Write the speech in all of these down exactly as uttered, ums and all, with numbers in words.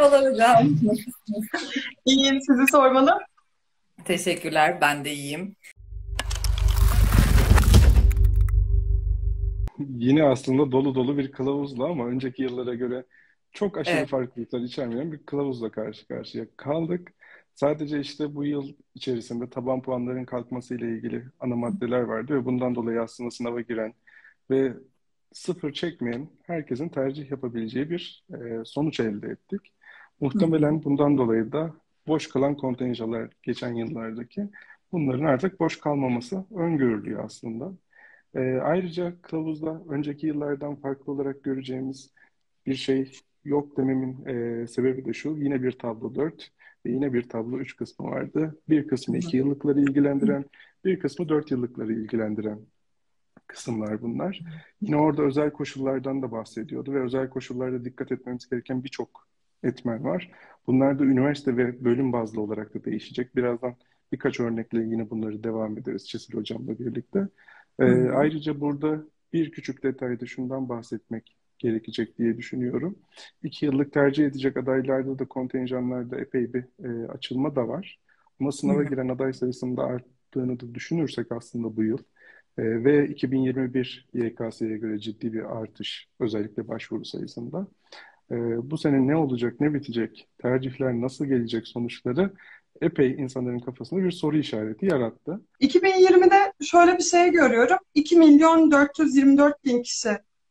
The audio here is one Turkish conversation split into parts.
Merhabalar hocam. Nasılsınız? İyiyim, sizi sormalı. Teşekkürler, ben de iyiyim. Yine aslında dolu dolu bir kılavuzla ama önceki yıllara göre çok aşırı Evet. farklılıklar içermeyen bir kılavuzla karşı karşıya kaldık. Sadece işte bu yıl içerisinde taban puanların kalkması ile ilgili ana maddeler vardı ve bundan dolayı aslında sınava giren ve sıfır çekmeyen herkesin tercih yapabileceği bir e, sonuç elde ettik. Hı hı. Muhtemelen bundan dolayı da boş kalan kontenjanlar geçen yıllardaki bunların artık boş kalmaması öngörülüyor aslında. Ee, ayrıca kılavuzda önceki yıllardan farklı olarak göreceğimiz bir şey yok dememin e, sebebi de şu. Yine bir tablo dört ve yine bir tablo üç kısmı vardı. Bir Hı kısmı hı. iki yıllıkları ilgilendiren, bir kısmı dört yıllıkları ilgilendiren kısımlar bunlar. Yine orada özel koşullardan da bahsediyordu ve özel koşullarda dikkat etmemiz gereken birçok etmen var. Bunlar da üniversite ve bölüm bazlı olarak da değişecek. Birazdan birkaç örnekle yine bunları devam ederiz Çesil Hocam'la birlikte. Ee, Hı hı. ayrıca burada bir küçük detayda şundan bahsetmek gerekecek diye düşünüyorum. İki yıllık tercih edecek adaylarda da kontenjanlarda epey bir e, açılma da var. Ama Hı sınava hı. giren aday sayısının da arttığını da düşünürsek aslında bu yıl e, ve iki bin yirmi bir Y K S'ye göre ciddi bir artış özellikle başvuru sayısında. E, bu sene ne olacak, ne bitecek, tercihler nasıl gelecek sonuçları epey insanların kafasında bir soru işareti yarattı. iki bin yirmide şöyle bir şey görüyorum. iki milyon dört yüz yirmi dört bin kişi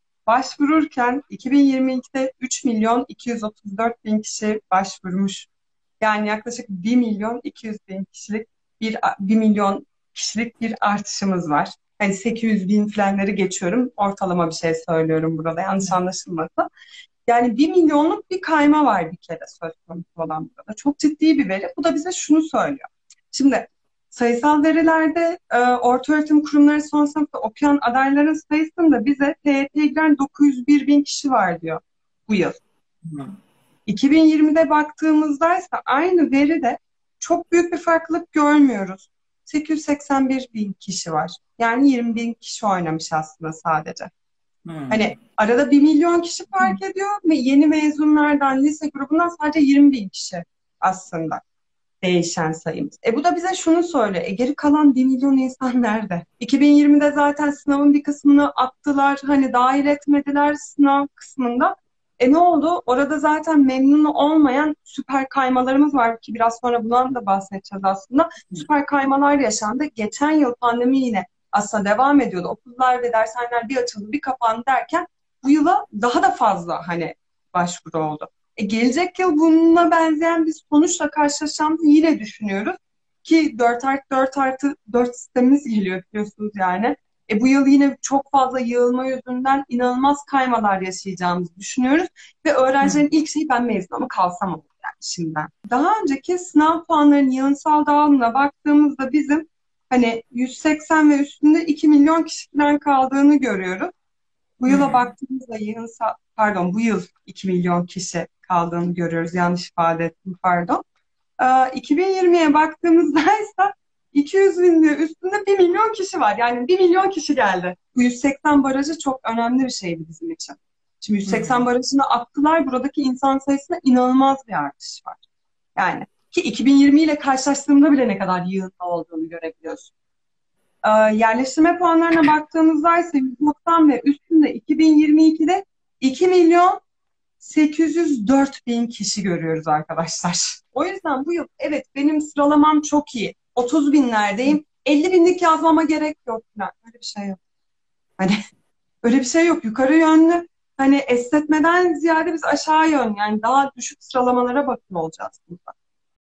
başvururken iki bin yirmi ikide üç milyon iki yüz otuz dört bin kişi başvurmuş. Yani yaklaşık bir milyon iki yüz bin kişilik bir, bir milyon kişilik bir artışımız var. Hani sekiz yüz bin falanları geçiyorum. Ortalama bir şey söylüyorum burada yanlış anlaşılmasın. Yani bir milyonluk bir kayma var bir kere söz konusu olan burada. Çok ciddi bir veri. Bu da bize şunu söylüyor. Şimdi sayısal verilerde e, ortaöğretim kurumları son sınıfta okuyan adayların sayısında bize T Y T'ye giren dokuz yüz bir bin kişi var diyor bu yıl. Hı. iki bin yirmide baktığımızda ise aynı veride çok büyük bir farklılık görmüyoruz. sekiz yüz seksen bir bin kişi var. Yani yirmi bin kişi oynamış aslında sadece. Hı. Hani arada bir milyon kişi fark ediyor ve yeni mezunlardan, lise grubundan sadece yirmi bin kişi aslında değişen sayımız. E bu da bize şunu söylüyor. E geri kalan bir milyon insan nerede? iki bin yirmide zaten sınavın bir kısmını attılar. Hani dahil etmediler sınav kısmında. E ne oldu? Orada zaten memnun olmayan süper kaymalarımız var ki biraz sonra bundan da bahsedeceğiz aslında. Süper kaymalar yaşandı. Geçen yıl pandemi yine aslında devam ediyordu. Okullar ve dershaneler bir açıldı bir kapandı derken bu yıla daha da fazla hani başvuru oldu. E, gelecek yıl bununla benzeyen bir sonuçla karşılaşacağımızı yine düşünüyoruz. Ki dört artı dört artı dört sistemimiz geliyor biliyorsunuz yani. E, bu yıl yine çok fazla yığılma yüzünden inanılmaz kaymalar yaşayacağımızı düşünüyoruz. Ve Hı. öğrencilerin ilk şeyi ben mezun ama kalsam olur yani şimdiden. Daha önceki sınav puanlarının yığınsal dağılımına baktığımızda bizim hani yüz seksen ve üstünde iki milyon kişiden kaldığını görüyoruz. Bu Hı yıla hı. baktığımızda yığın pardon bu yıl iki milyon kişi kaldığını görüyoruz. Yanlış ifade ettim pardon. Ee, iki bin yirmiye baktığımızda ise iki yüz bin ve üstünde bir milyon kişi var. Yani bir milyon kişi geldi. Bu yüz seksen barajı çok önemli bir şeydi bizim için. Şimdi Hı hı. yüz seksen barajını attılar. Buradaki insan sayısında inanılmaz bir artış var. Yani ki iki bin yirmi ile karşılaştığımda bile ne kadar yığınla olduğunu görebiliyorsun. Ee, yerleştirme puanlarına baktığımızda ise yüz doksan ve üstünde iki bin yirmi ikide iki milyon sekiz yüz dört bin kişi görüyoruz arkadaşlar. O yüzden bu yıl evet benim sıralamam çok iyi. otuz binlerdeyim. elli binlik yazmama gerek yok. Yani öyle bir şey yok. Hani öyle bir şey yok. Yukarı yönlü hani esnetmeden ziyade biz aşağı yönlü yani daha düşük sıralamalara bakıyor olacağız burada.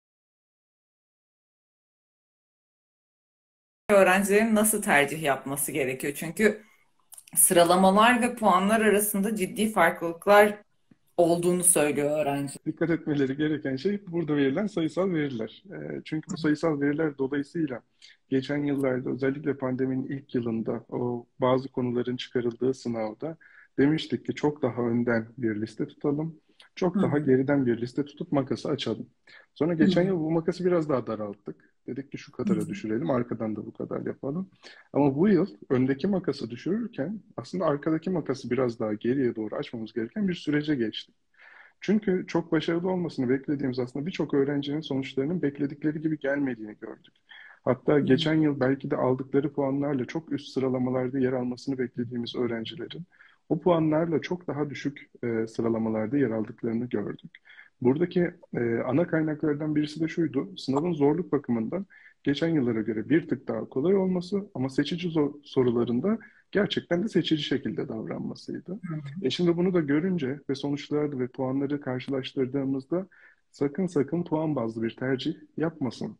Öğrencilerin nasıl tercih yapması gerekiyor? Çünkü sıralamalar ve puanlar arasında ciddi farklılıklar olduğunu söylüyor öğrenci. Dikkat etmeleri gereken şey burada verilen sayısal veriler. E, çünkü bu sayısal veriler dolayısıyla geçen yıllarda özellikle pandeminin ilk yılında o bazı konuların çıkarıldığı sınavda demiştik ki çok daha önden bir liste tutalım. Çok Hı daha geriden bir liste tutup makası açalım. Sonra geçen hı. yıl bu makası biraz daha daralttık. Dedik ki şu Hı kadara düşürelim, arkadan da bu kadar yapalım. Ama bu yıl öndeki makası düşürürken aslında arkadaki makası biraz daha geriye doğru açmamız gereken bir sürece geçtik. Çünkü çok başarılı olmasını beklediğimiz aslında birçok öğrencinin sonuçlarının bekledikleri gibi gelmediğini gördük. Hatta geçen yıl belki de aldıkları puanlarla çok üst sıralamalarda yer almasını beklediğimiz öğrencilerin o puanlarla çok daha düşük e, sıralamalarda yer aldıklarını gördük. Buradaki e, ana kaynaklardan birisi de şuydu: sınavın zorluk bakımından geçen yıllara göre bir tık daha kolay olması ama seçici zor- sorularında gerçekten de seçici şekilde davranmasıydı. E şimdi bunu da görünce ve sonuçları ve puanları karşılaştırdığımızda sakın sakın puan bazlı bir tercih yapmasın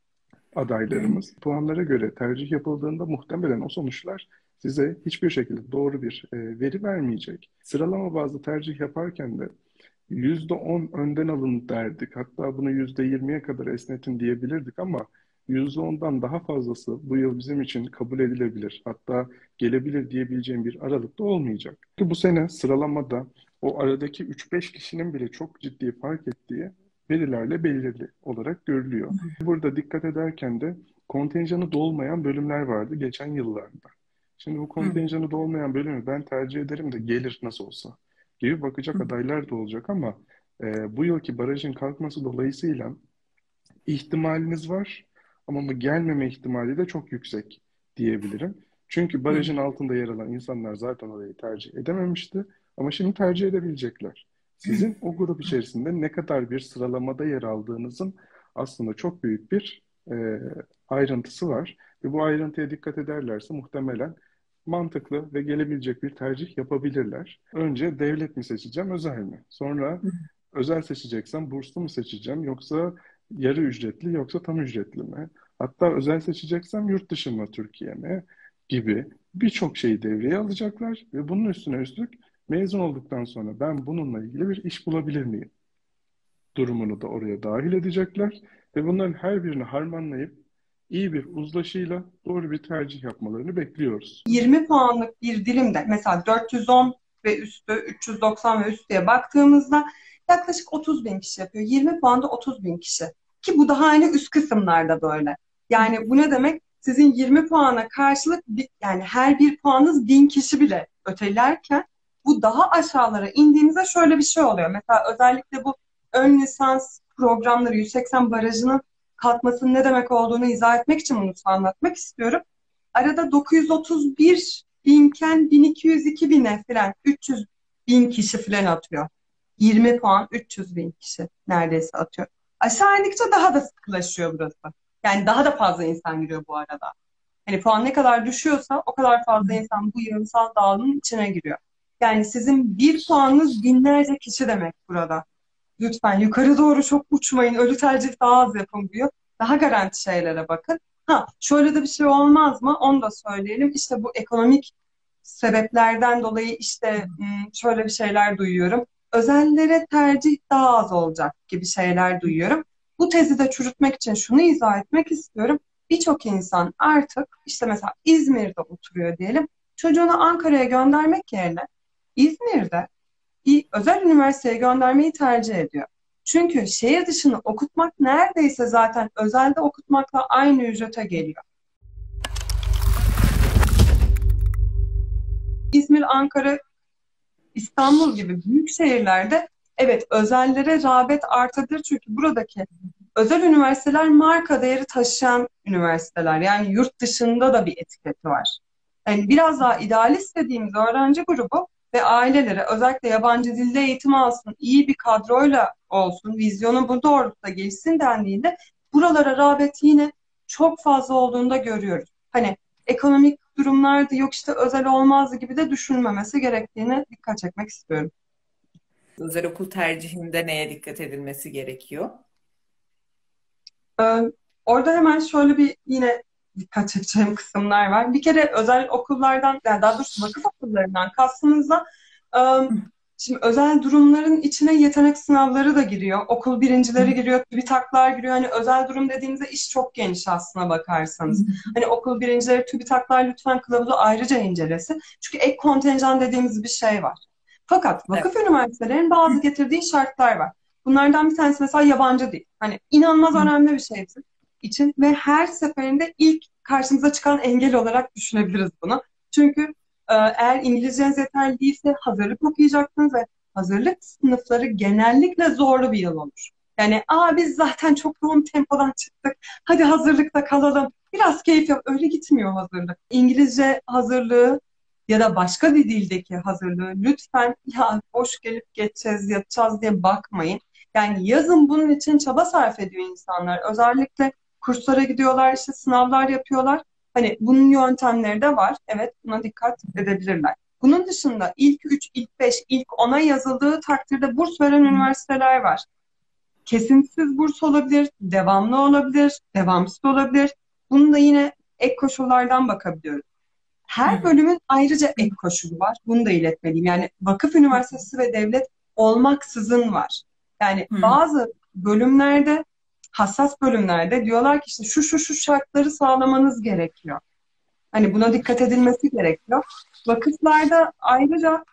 adaylarımız. Puanlara göre tercih yapıldığında muhtemelen o sonuçlar size hiçbir şekilde doğru bir e, veri vermeyecek. Sıralama bazlı tercih yaparken de yüzde on önden alın derdik. Hatta bunu yüzde yirmiye kadar esnetin diyebilirdik ama yüzde ondan daha fazlası bu yıl bizim için kabul edilebilir. Hatta gelebilir diyebileceğim bir aralıkta olmayacak. Çünkü bu sene sıralamada o aradaki üç beş kişinin bile çok ciddi fark ettiği verilerle belirli olarak görülüyor. Burada dikkat ederken de kontenjanı dolmayan bölümler vardı geçen yıllarda. Şimdi bu kontenjanı dolmayan bölümü ben tercih ederim de gelir nasıl olsa gibi bakacak adaylar da olacak ama e, bu yılki barajın kalkması dolayısıyla ihtimaliniz var ama bu gelmeme ihtimali de çok yüksek diyebilirim. Çünkü barajın altında yer alan insanlar zaten orayı tercih edememişti ama şimdi tercih edebilecekler. Sizin o grup içerisinde ne kadar bir sıralamada yer aldığınızın aslında çok büyük bir e, ayrıntısı var. Ve bu ayrıntıya dikkat ederlerse muhtemelen mantıklı ve gelebilecek bir tercih yapabilirler. Önce devlet mi seçeceğim, özel mi? Sonra özel seçeceksem burslu mu seçeceğim yoksa yarı ücretli yoksa tam ücretli mi? Hatta özel seçeceksem yurt dışı mı, Türkiye mi? Gibi birçok şeyi devreye alacaklar ve bunun üstüne üstlük mezun olduktan sonra ben bununla ilgili bir iş bulabilir miyim durumunu da oraya dahil edecekler ve bunların her birini harmanlayıp iyi bir uzlaşıyla doğru bir tercih yapmalarını bekliyoruz. yirmi puanlık bir dilimde mesela dört yüz on ve üstü, üç yüz doksan ve üstüye baktığımızda yaklaşık otuz bin kişi yapıyor. yirmi puanda otuz bin kişi. Ki bu daha hani üst kısımlarda böyle. Yani bu ne demek? Sizin yirmi puana karşılık bir- yani her bir puanınız bin kişi bile ötelerken bu daha aşağılara indiğimizde şöyle bir şey oluyor. Mesela özellikle bu ön lisans programları yüz seksen barajının kalkmasının ne demek olduğunu izah etmek için bunu anlatmak istiyorum. Arada dokuz yüz otuz bir binken bin iki yüz iki bine falan üç yüz bin kişi falan atıyor. yirmi puan üç yüz bin kişi neredeyse atıyor. Aşağı indikçe daha da sıkılaşıyor burası. Yani daha da fazla insan giriyor bu arada. Hani puan ne kadar düşüyorsa o kadar fazla insan bu yığınsal dağılımın içine giriyor. Yani sizin bir puanınız binlerce kişi demek burada. Lütfen yukarı doğru çok uçmayın. Ölü tercih daha az yapın diyor. Daha garanti şeylere bakın. Ha, şöyle de bir şey olmaz mı? Onu da söyleyelim. İşte bu ekonomik sebeplerden dolayı işte hmm, şöyle bir şeyler duyuyorum. Özellere tercih daha az olacak gibi şeyler duyuyorum. Bu tezi de çürütmek için şunu izah etmek istiyorum. Birçok insan artık işte mesela İzmir'de oturuyor diyelim. Çocuğunu Ankara'ya göndermek yerine İzmir'de bir özel üniversiteye göndermeyi tercih ediyor. Çünkü şehir dışını okutmak neredeyse zaten özelde okutmakla aynı ücrete geliyor. İzmir, Ankara, İstanbul gibi büyük şehirlerde evet özellere rağbet artabilir çünkü buradaki özel üniversiteler marka değeri taşıyan üniversiteler. Yani yurt dışında da bir etiketi var. Yani biraz daha idealist dediğimiz öğrenci grubu ve ailelere özellikle yabancı dilde eğitim alsın, iyi bir kadroyla olsun, vizyonu bu doğrultuda gelişsin dendiğinde buralara rağbet yine çok fazla olduğunu da görüyoruz. Hani ekonomik durumlarda yok işte özel olmazdı gibi de düşünmemesi gerektiğine dikkat çekmek istiyorum. Özel okul tercihinde neye dikkat edilmesi gerekiyor? Ee, orada hemen şöyle bir yine dikkat çekeceğim kısımlar var. Bir kere özel okullardan, yani daha doğrusu vakıf okullarından kastımızda e, şimdi özel durumların içine yetenek sınavları da giriyor. Okul birincileri giriyor, TÜBİTAK'lar giriyor. Hani özel durum dediğimizde iş çok geniş aslına bakarsanız. Hani okul birincileri, TÜBİTAK'lar lütfen kılavuzu ayrıca incelesin. Çünkü ek kontenjan dediğimiz bir şey var. Fakat vakıf üniversitelerin bazı getirdiği şartlar var. Bunlardan bir tanesi mesela yabancı dil. Hani inanılmaz önemli bir şey için ve her seferinde ilk karşımıza çıkan engel olarak düşünebiliriz bunu. Çünkü e, eğer İngilizceniz yeterli değilse hazırlık okuyacaksınız ve hazırlık sınıfları genellikle zorlu bir yıl olur. Yani aa biz zaten çok yoğun tempodan çıktık. Hadi hazırlıkta kalalım. Biraz keyif yap. Öyle gitmiyor hazırlık. İngilizce hazırlığı ya da başka bir dildeki hazırlığı lütfen ya boş gelip geçeceğiz, yatacağız diye bakmayın. Yani yazın bunun için çaba sarf ediyor insanlar. Özellikle kurslara gidiyorlar, işte sınavlar yapıyorlar. Hani bunun yöntemleri de var. Evet, buna dikkat edebilirler. Bunun dışında ilk üç, ilk beş, ilk ona yazıldığı takdirde burs veren üniversiteler var. Kesintisiz burs olabilir, devamlı olabilir, devamsız olabilir. Bunun da yine ek koşullardan bakabiliyoruz. Hı Her hı. bölümün ayrıca ek koşulu var. Bunu da iletmeliyim. Yani vakıf üniversitesi ve devlet olmaksızın var. Yani Hı hı. bazı bölümlerde, hassas bölümlerde diyorlar ki işte şu şu şu şartları sağlamanız gerekiyor. Hani buna dikkat edilmesi gerekiyor. Vakıflarda ayrıca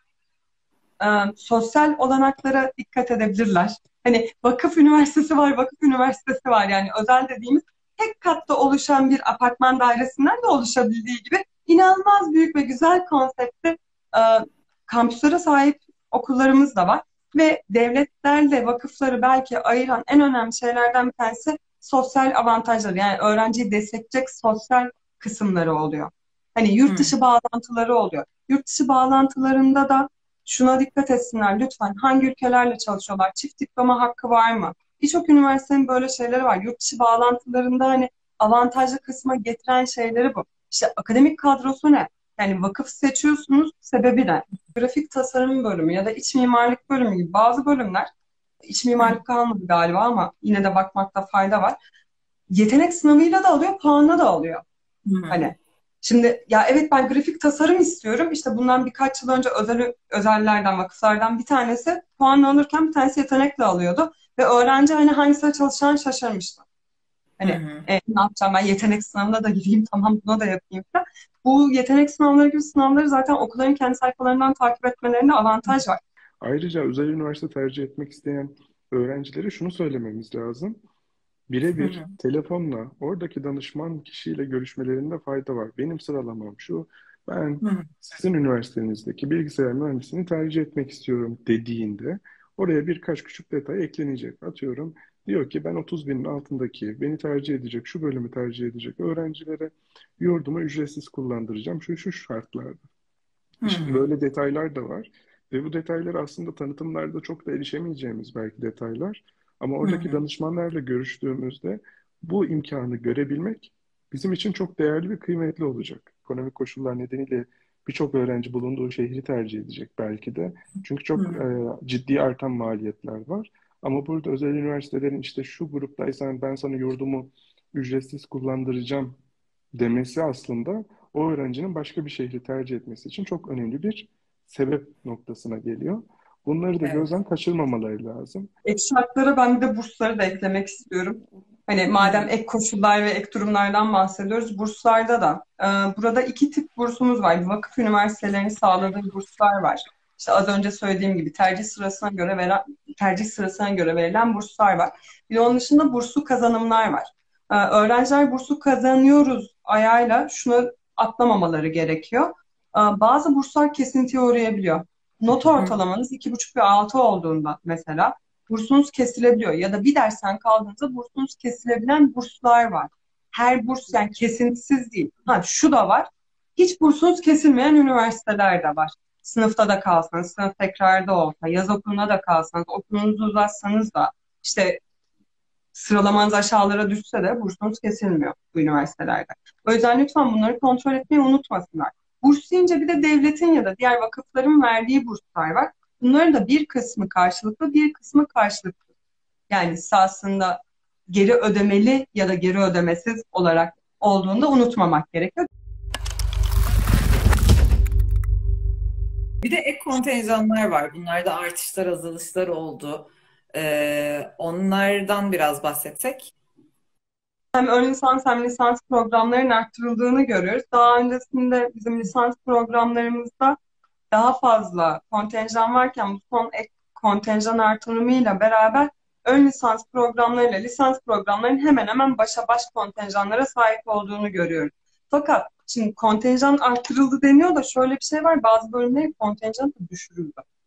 e, sosyal olanaklara dikkat edebilirler. Hani vakıf üniversitesi var, vakıf üniversitesi var. Yani özel dediğimiz tek katta oluşan bir apartman dairesinden de oluşabildiği gibi inanılmaz büyük ve güzel konseptli e, kampüslere sahip okullarımız da var. Ve devletlerle vakıfları belki ayıran en önemli şeylerden bir tanesi sosyal avantajları. Yani öğrenciyi destekleyecek sosyal kısımları oluyor. Hani Hı yurt hı. dışı bağlantıları oluyor. Yurt dışı bağlantılarında da şuna dikkat etsinler lütfen. Hangi ülkelerle çalışıyorlar? Çift diploma hakkı var mı? Birçok üniversitenin böyle şeyleri var. Yurt dışı bağlantılarında hani avantajlı kısma getiren şeyleri bu. İşte akademik kadrosu ne? Yani vakıf seçiyorsunuz, sebebi ne? Grafik tasarım bölümü ya da iç mimarlık bölümü gibi bazı bölümler, iç mimarlık kalmadı galiba ama yine de bakmakta fayda var. Yetenek sınavıyla da alıyor, puanla da alıyor. Hı hı. Hani şimdi ya evet ben grafik tasarım istiyorum. İşte bundan birkaç yıl önce özel özellerden, vakıflardan bir tanesi puan alırken bir tanesi yetenekle alıyordu. Ve öğrenci hani hangisine çalışacağını şaşırmıştı. Hı Hani hı. e, ne yapacağım ben yetenek sınavına da gireyim tamam buna da yapayım falan. Bu yetenek sınavları gibi sınavları zaten okulların kendi sayfalarından takip etmelerinde avantaj var. Ayrıca özel üniversite tercih etmek isteyen öğrencilere şunu söylememiz lazım. Hı Birebir hı. telefonla oradaki danışman kişiyle görüşmelerinde fayda var. Benim sıralamam şu, ben Hı hı. sizin üniversitenizdeki bilgisayar mühendisliğini tercih etmek istiyorum dediğinde oraya birkaç küçük detay eklenecek. Atıyorum, diyor ki ben otuz binin altındaki beni tercih edecek, şu bölümü tercih edecek öğrencilere yurdumu ücretsiz kullandıracağım şu şu şartlarda. Hı Şimdi hı. böyle detaylar da var. Ve bu detaylar aslında tanıtımlarda çok da erişemeyeceğimiz belki detaylar. Ama Hı oradaki hı. danışmanlarla görüştüğümüzde bu imkanı görebilmek bizim için çok değerli ve kıymetli olacak. Ekonomik koşullar nedeniyle birçok öğrenci bulunduğu şehri tercih edecek belki de. Çünkü Hı çok hı. e, ciddi artan maliyetler var. Ama burada özel üniversitelerin işte şu gruptaysan ben sana yurdumu ücretsiz kullandıracağım demesi aslında o öğrencinin başka bir şehri tercih etmesi için çok önemli bir sebep noktasına geliyor. Bunları da Evet. gözden kaçırmamaları lazım. Ek şartlara ben bir de bursları da eklemek istiyorum. Hani Hı madem hı. ek koşullar ve ek durumlardan bahsediyoruz, burslarda da e, burada iki tip bursumuz var. Vakıf üniversitelerinin sağladığı burslar var. İşte az önce söylediğim gibi tercih sırasına göre veren, tercih sırasına göre verilen burslar var. Bir de onun dışında burslu kazanımlar var. E, öğrenciler burslu kazanıyoruz ayağıyla şunu atlamamaları gerekiyor. E, bazı burslar kesintiye uğrayabiliyor. Not Hı hı. ortalamanız iki buçuk ve altı olduğunda mesela bursunuz kesilebiliyor ya da bir dersten kaldığınızda bursunuz kesilebilen burslar var. Her burs yani kesintisiz değil. Ha şu da var. Hiç bursunuz kesilmeyen üniversiteler de var. Sınıfta da kalsanız, sınıf tekrarda olsa, yaz okuluna da kalsanız, okulunuzu uzatsanız da işte sıralamanız aşağılara düşse de bursunuz kesilmiyor bu üniversitelerde. O yüzden lütfen bunları kontrol etmeyi unutmasınlar. Burs deyince bir de devletin ya da diğer vakıfların verdiği burslar var. Bunların da bir kısmı karşılıklı, bir kısmı karşılıklı. Yani size aslında geri ödemeli ya da geri ödemesiz olarak olduğunu da unutmamak gerekiyor. Bir de ek kontenjanlar var. Bunlarda artışlar, azalışlar oldu. Ee, onlardan biraz bahsetsek. Hem ön lisans hem lisans programlarının arttırıldığını görüyoruz. Daha öncesinde bizim lisans programlarımızda daha fazla kontenjan varken bu son ek kontenjan artırımıyla beraber ön lisans programlarıyla lisans programlarının hemen hemen başa baş kontenjanlara sahip olduğunu görüyoruz. Fakat şimdi kontenjan artırıldı deniyor da şöyle bir şey var. Bazı bölümlerin kontenjanı da düşürüldü.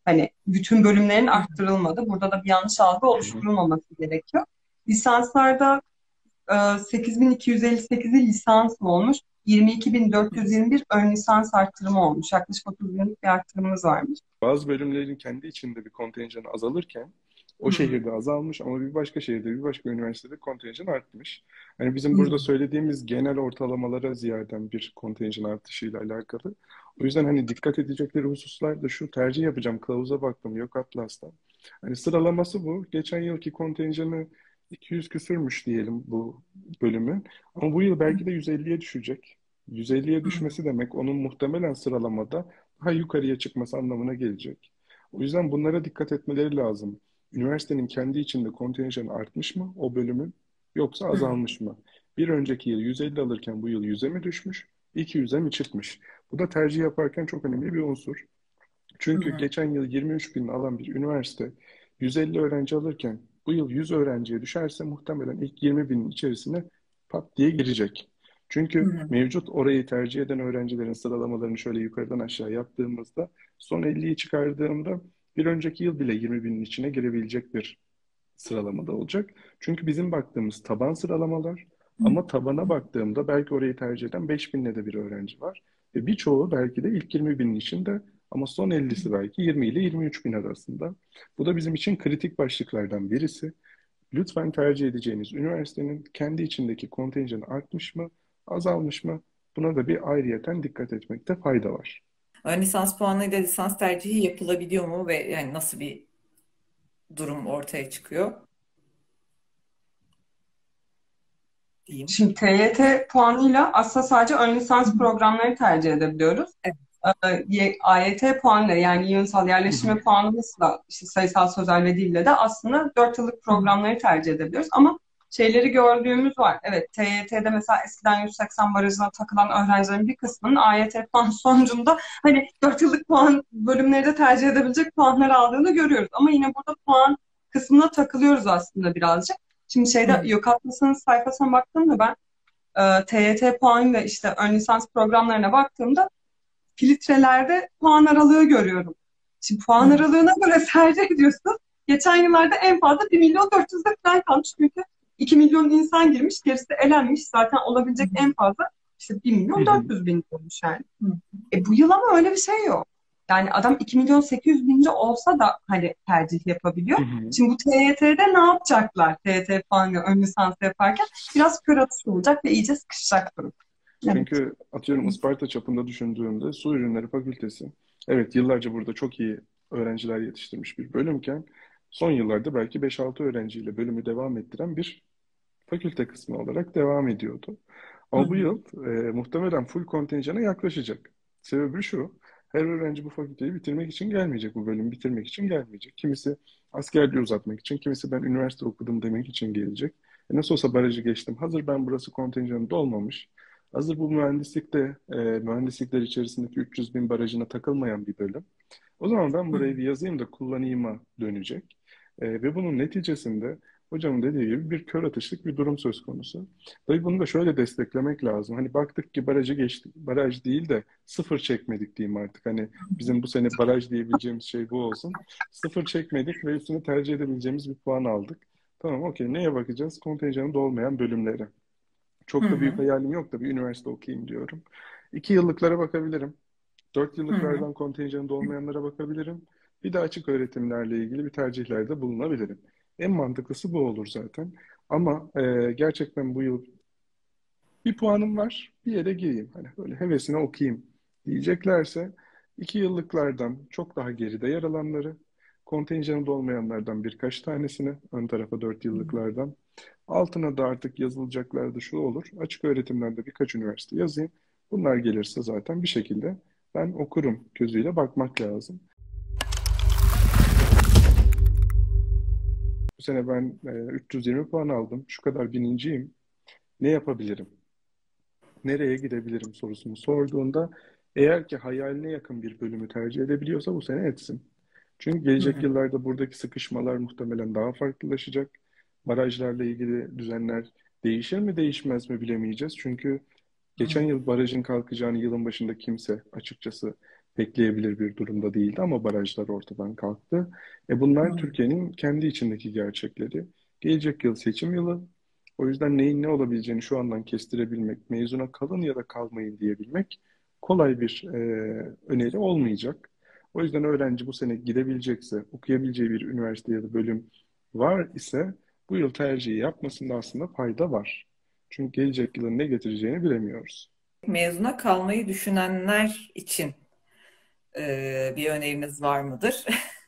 Hani bütün bölümlerin arttırılmadı. Burada da bir yanlış algı Hı hı. oluşturulmaması gerekiyor. Lisanslarda e, sekiz bin iki yüz elli sekizi lisans olmuş. yirmi iki bin dört yüz yirmi bir ön lisans arttırımı olmuş. Yaklaşık otuz binlik bir arttırımımız varmış. Bazı bölümlerin kendi içinde bir kontenjanı azalırken o Hı hı. şehirde azalmış ama bir başka şehirde, bir başka üniversitede kontenjan artmış. Hani bizim Hı burada söylediğimiz genel ortalamalara ziyaden bir kontenjan artışıyla alakalı. O yüzden hani dikkat edecekleri hususlar da şu: tercih yapacağım, kılavuza baktım, yok Atlas'ta. Hani sıralaması bu. Geçen yılki kontenjanı iki yüz küsürmüş diyelim bu bölümün. Ama bu yıl belki de yüz elliye düşecek. yüz elliye hı. düşmesi demek onun muhtemelen sıralamada daha yukarıya çıkması anlamına gelecek. O yüzden bunlara dikkat etmeleri lazım. Üniversitenin kendi içinde kontenjanı artmış mı o bölümün, yoksa Hı hı. azalmış mı? Bir önceki yıl yüz elli alırken bu yıl yüze mi düşmüş, iki yüze mi çıkmış? Bu da tercih yaparken çok önemli bir unsur. Hı Çünkü hı. geçen yıl yirmi üç bin alan bir üniversite yüz elli öğrenci alırken bu yıl yüz öğrenciye düşerse muhtemelen ilk yirmi binin içerisine pat diye girecek. Hı Çünkü hı. mevcut orayı tercih eden öğrencilerin sıralamalarını şöyle yukarıdan aşağı yaptığımızda, son elliyi çıkardığımda bir önceki yıl bile yirmi binin içine girebilecek bir sıralamada olacak. Çünkü bizim baktığımız taban sıralamalar, ama tabana baktığımda belki orayı tercih eden beş binle de bir öğrenci var. Ve birçoğu belki de ilk yirmi binin içinde ama son ellisi belki yirmi ile yirmi üç bin arasında. Bu da bizim için kritik başlıklardan birisi. Lütfen tercih edeceğiniz üniversitenin kendi içindeki kontenjanı artmış mı, azalmış mı? Buna da bir ayrıyeten dikkat etmekte fayda var. Ön lisans puanıyla lisans tercihi yapılabiliyor mu ve yani nasıl bir durum ortaya çıkıyor diyeyim. Şimdi T Y T puanıyla aslında sadece ön lisans programları tercih edebiliyoruz. Evet. Ee, Y- A Y T puanları yani yığınsal Hı hı. yerleştirme puanımızla işte sayısal sözel ve dille de aslında dört yıllık programları tercih edebiliyoruz. Ama şeyleri gördüğümüz var. Evet, T Y T'de mesela eskiden yüz seksen barajına takılan öğrencilerin bir kısmının A Y T puan sonucunda hani dört yıllık puan bölümleri de tercih edebilecek puanlar aldığını görüyoruz. Ama yine burada puan kısmına takılıyoruz aslında birazcık. Şimdi Hı şeyde hı. Yok Atlas'ın sayfasına baktığımda ben e, T Y T puanı ve işte ön lisans programlarına baktığımda filtrelerde puan aralığı görüyorum. Şimdi Hı puan hı. aralığına göre tercih ediyorsun. Geçen yıllarda en fazla bir milyon dört yüzde falan kalmış. Çünkü iki milyon insan girmiş, gerisi elenmiş. Zaten olabilecek en fazla işte bir Hı milyon hı. dört yüz bin olmuş yani. Hı hı. E bu yıl ama öyle bir şey yok. Yani adam iki milyon sekiz yüz binci olsa da hani tercih yapabiliyor. Hı hı. Şimdi bu T Y T'de ne yapacaklar? T Y T falan ön lisans yaparken biraz kör atış olacak ve iyice sıkışacak durum. Evet. Çünkü atıyorum Isparta çapında düşündüğümde Su Ürünleri Fakültesi, evet, yıllarca burada çok iyi öğrenciler yetiştirmiş bir bölümken son yıllarda belki beş altı öğrenciyle bölümü devam ettiren bir fakülte kısmı olarak devam ediyordu. Hı Ama bu hı. yıl e, muhtemelen full kontenjana yaklaşacak. Sebebi şu: her öğrenci bu fakülteyi bitirmek için gelmeyecek, bu bölümü bitirmek için gelmeyecek. Kimisi askerliği uzatmak için, kimisi ben üniversite okudum demek için gelecek. E nasıl olsa barajı geçtim. Hazır ben burası kontenjanı dolmamış. Hazır bu mühendislikte, e, mühendislikler içerisindeki üç yüz bin barajına takılmayan bir bölüm. O zaman ben Hı burayı bir yazayım da kullanayım'a dönecek. E, ve bunun neticesinde hocamın dediği gibi bir kör atışlık bir durum söz konusu. Tabii bunu da şöyle desteklemek lazım. Hani baktık ki barajı geçtik. Baraj değil de sıfır çekmedik diyeyim artık. Hani bizim bu sene baraj diyebileceğimiz şey bu olsun. Sıfır çekmedik ve üstüne tercih edebileceğimiz bir puan aldık. Tamam, okey. Neye bakacağız? Kontenjanı dolmayan bölümlere. Hı Çok da büyük hı. hayalim yok da bir üniversite okuyayım diyorum. İki yıllıklara bakabilirim. Dört Hı hı. yıllıklardan kontenjanında olmayanlara bakabilirim. Bir de açık öğretimlerle ilgili bir tercihlerde bulunabilirim. En mantıklısı bu olur zaten. Ama e, gerçekten bu yıl bir puanım var, bir yere gireyim. Hani böyle hevesine okuyayım diyeceklerse iki yıllıklardan çok daha geride yer alanları, kontenjanında olmayanlardan birkaç tanesini, ön tarafa dört yıllıklardan, altına da artık yazılacaklar da şu olur: açık öğretimlerde birkaç üniversite yazayım. Bunlar gelirse zaten bir şekilde ben okurum gözüyle bakmak lazım. Bu sene ben e, üç yüz yirmi puan aldım. Şu kadar bininciyim. Ne yapabilirim? Nereye gidebilirim sorusunu sorduğunda, eğer ki hayaline yakın bir bölümü tercih edebiliyorsa bu sene etsin. Çünkü Hı gelecek hı. yıllarda buradaki sıkışmalar muhtemelen daha farklılaşacak. Barajlarla ilgili düzenler değişir mi değişmez mi bilemeyeceğiz. Çünkü geçen yıl barajın kalkacağını yılın başında kimse açıkçası bekleyebilir bir durumda değildi ama barajlar ortadan kalktı. E bunlar Hı. Türkiye'nin kendi içindeki gerçekleri. Gelecek yıl seçim yılı. O yüzden neyin ne olabileceğini şu andan kestirebilmek, mezuna kalın ya da kalmayın diyebilmek kolay bir e, öneri olmayacak. O yüzden öğrenci bu sene gidebilecekse, okuyabileceği bir üniversite ya da bölüm var ise bu yıl tercihi yapmasında aslında fayda var. Çünkü gelecek yılın ne getireceğini bilemiyoruz. Mezuna kalmayı düşünenler için e, bir öneriniz var mıdır?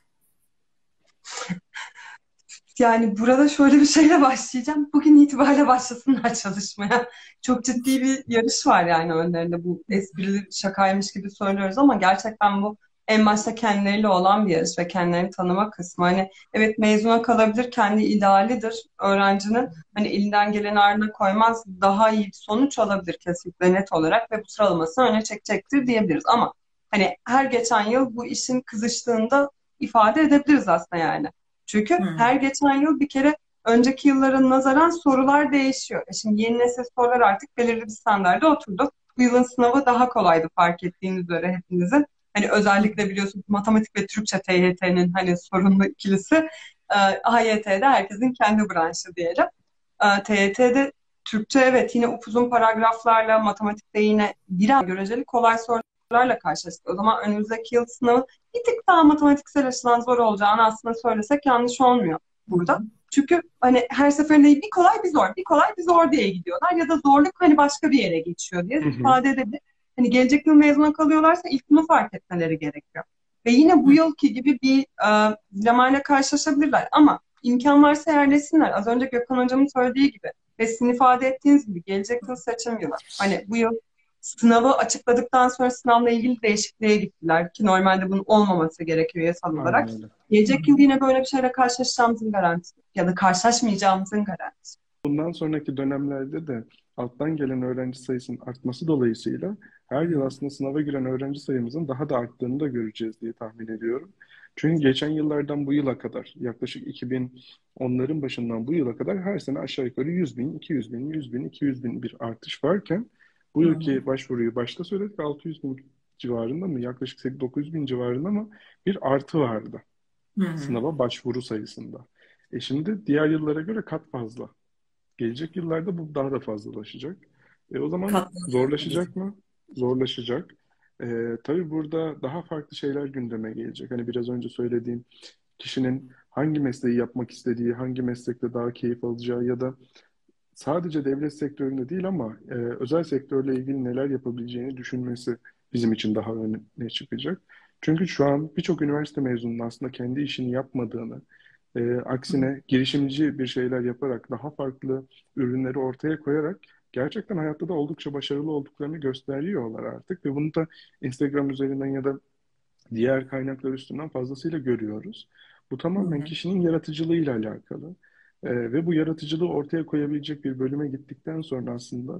Yani burada şöyle bir şeyle başlayacağım. Bugün itibariyle başlasınlar çalışmaya. Çok ciddi bir yarış var yani önlerinde. Bu esprili şakaymış gibi söylüyoruz ama gerçekten bu en başta kendileriyle olan bir yarış ve kendilerini tanıma kısmı. Hani evet, mezuna kalabilir, kendi idealidir öğrencinin. Hani elinden geleni ardına koymaz, daha iyi bir sonuç alabilir kesinlikle, net olarak, ve bu sıralamasını öne çekecektir diyebiliriz. Ama hani her geçen yıl bu işin kızıştığında ifade edebiliriz aslında yani. Çünkü Hı. her geçen yıl bir kere önceki yıllara nazaran sorular değişiyor. E Şimdi yeni nesil sorular artık belirli bir standarda oturdu. Bu yılın sınavı daha kolaydı, fark ettiğiniz üzere hepinizin. Hani özellikle biliyorsunuz matematik ve Türkçe T Y T'nin hani sorunlu ikilisi. E, A Y T'de herkesin kendi branşı diyelim. E, T Y T'de Türkçe evet yine upuzun paragraflarla, matematikte yine biraz göreceli kolay sorularla karşılaştık. O zaman önümüzdeki yıl sınavı bir tık daha matematiksel açıdan zor olacağını aslında söylesek yanlış olmuyor Hı hı. burada. Çünkü hani her seferinde bir kolay bir zor, bir kolay bir zor diye gidiyorlar ya da zorluk hani başka bir yere geçiyor diye Hı hı. ifade edebilir. Hani gelecek yıl mezuna kalıyorlarsa ilk bunu fark etmeleri gerekiyor. Ve yine bu Hı. yılki gibi bir e, dilemayla karşılaşabilirler ama imkan varsa yerleşsinler. Az önce Gökhan Hocam'ın söylediği gibi ve sizin ifade ettiğiniz gibi gelecek yıl seçim yılı. Hani bu yıl sınavı açıkladıktan sonra sınavla ilgili değişikliğe gittiler ki normalde bunun olmaması gerekiyor yasal Aynen olarak. öyle. Hı Gelecek yıl hı. yine böyle bir şeyle karşılaşacağımızın garantisi ya da karşılaşmayacağımızın garantisi. Bundan sonraki dönemlerde de alttan gelen öğrenci sayısının artması dolayısıyla her yıl aslında sınava giren öğrenci sayımızın daha da arttığını da göreceğiz diye tahmin ediyorum. Çünkü geçen yıllardan bu yıla kadar yaklaşık iki bin onların başından bu yıla kadar her sene aşağı yukarı yüz bin, iki yüz bin, yüz bin, iki yüz bin bir artış varken bu Hı hı. yılki başvuruyu başta söyledik, altı yüz bin civarında mı, yaklaşık dokuz yüz bin civarında mı bir artı vardı Hı hı. sınava başvuru sayısında. E şimdi diğer yıllara göre kat fazla. Gelecek yıllarda bu daha da fazlalaşacak. E, o zaman Katlanıyor gibiyiz. zorlaşacak mı? Zorlaşacak. E, tabii burada daha farklı şeyler gündeme gelecek. Hani biraz önce söylediğim kişinin hangi mesleği yapmak istediği, hangi meslekte daha keyif alacağı ya da sadece devlet sektöründe değil ama e, özel sektörle ilgili neler yapabileceğini düşünmesi bizim için daha öne çıkacak. Çünkü şu an birçok üniversite mezununun aslında kendi işini yapmadığını, e, Hı hı. aksine girişimci bir şeyler yaparak, daha farklı ürünleri ortaya koyarak gerçekten hayatta da oldukça başarılı olduklarını gösteriyorlar artık. Ve bunu da Instagram üzerinden ya da diğer kaynaklar üstünden fazlasıyla görüyoruz. Bu Hı tamamen hı. kişinin yaratıcılığıyla alakalı. Ee, ve bu yaratıcılığı ortaya koyabilecek bir bölüme gittikten sonra aslında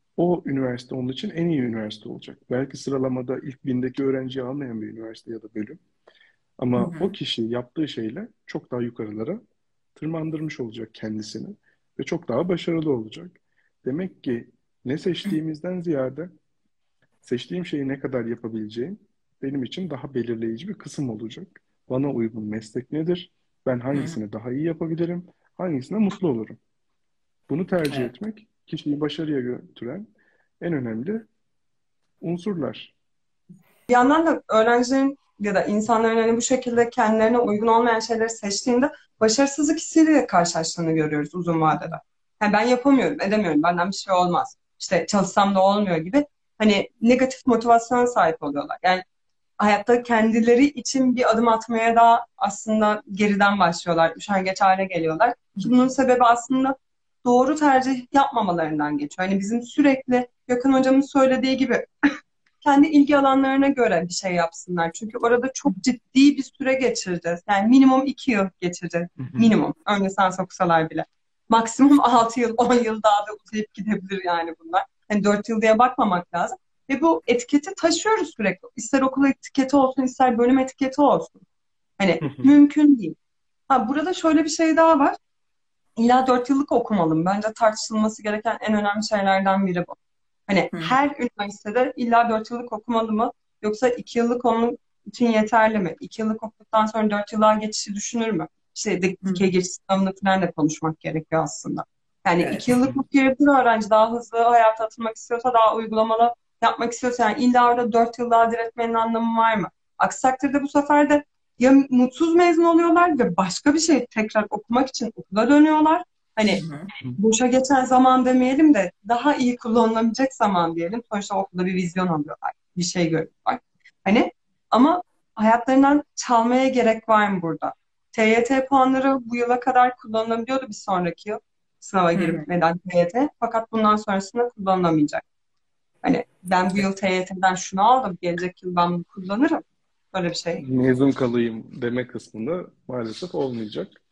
o üniversite onun için en iyi üniversite olacak. Belki sıralamada ilk bindeki öğrenciyi almayan bir üniversite ya da bölüm. Hı Ama o hı. kişi yaptığı şeyle çok daha yukarılara tırmandırmış olacak kendisini ve çok daha başarılı olacak. Demek ki ne seçtiğimizden ziyade seçtiğim şeyi ne kadar yapabileceğim benim için daha belirleyici bir kısım olacak. Bana uygun meslek nedir? Ben Hı hı. hangisini daha iyi yapabilirim? Hangisine mutlu olurum? Bunu tercih Evet. etmek kişiyi başarıya götüren en önemli unsurlar. Bir yandan da öğrencilerin ya da insanların hani bu şekilde kendilerine uygun olmayan şeyleri seçtiğinde başarısızlık hissiyle de karşılaştığını görüyoruz uzun vadede. Yani ben yapamıyorum, edemiyorum, benden bir şey olmaz. İşte çalışsam da olmuyor gibi. Hani negatif motivasyona sahip oluyorlar. Yani hayatta kendileri için bir adım atmaya da aslında geriden başlıyorlar. Üşengeç hale geliyorlar. Ki bunun sebebi aslında doğru tercih yapmamalarından geçiyor. Hani bizim sürekli Gökhan Hocamın söylediği gibi kendi ilgi alanlarına göre bir şey yapsınlar. Çünkü orada çok ciddi bir süre geçireceğiz. Yani minimum iki yıl geçireceğiz. Hı hı. Minimum. Ön lisans okusalar bile. Maksimum altı yıl, on yıl daha da uzayıp gidebilir yani bunlar. Hani dört yıl diye bakmamak lazım. Ve bu etiketi taşıyoruz sürekli. İster okul etiketi olsun, ister bölüm etiketi olsun. Hani Hı hı. mümkün değil. Ha, burada şöyle bir şey daha var. İlla dört yıllık okumalı mı? Bence tartışılması gereken en önemli şeylerden biri bu. Hani Hı hı. her üniversitede illa dört yıllık okumalı mı? Yoksa iki yıllık onun için yeterli mi? iki yıllık okuduktan sonra dört yıllığa geçişi düşünür mü? İşte dik- Hı. dikey geçiş sınavını falan da konuşmak gerekiyor aslında. Yani iki Evet. yıllık okuyabilir öğrenci, daha hızlı hayata atılmak istiyorsa, daha uygulamalı yapmak istiyorsa, yani illa orada dört yıl daha diretmenin anlamı var mı? Aksi takdirde bu sefer de ya mutsuz mezun oluyorlar ve başka bir şey tekrar okumak için okula dönüyorlar. Hı Hani hı. boşa geçen zaman demeyelim de daha iyi kullanılabilecek zaman diyelim. Sonuçta okulda bir vizyon alıyorlar. Bir şey görüyorlar. Hani ama hayatlarından çalmaya gerek var mı burada? T Y T puanları bu yıla kadar kullanılabiliyordu, bir sonraki yıl sınava Hı hı. girmeden T Y T. Fakat bundan sonrasında kullanılamayacak. Hani ben bu yıl T Y T'den şunu aldım, gelecek yıl ben bunu kullanırım. Böyle bir şey. Mezun kalayım deme kısmında maalesef olmayacak.